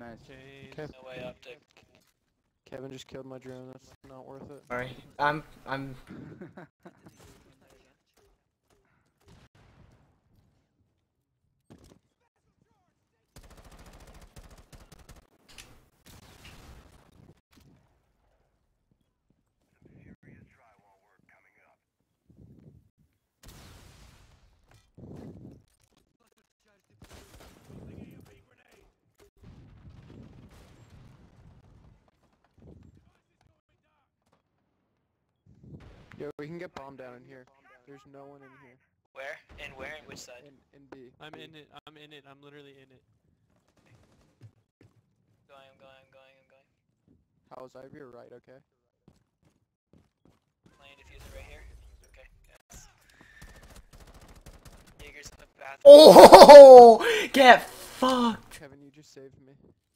Okay. No way optic. Kevin just killed my drone. That's not worth it. Sorry. I'm. Yo, we can get bombed down in here. There's no one in here. Where? And where? And which side? In B. I'm in it. I'm in it. I'm literally in it. I'm going. How's Ivy? You're right, okay? Playing diffuser right here. Okay, yes. Jaeger's in the bathroom. Oh! Get fucked! Kevin, you just saved me.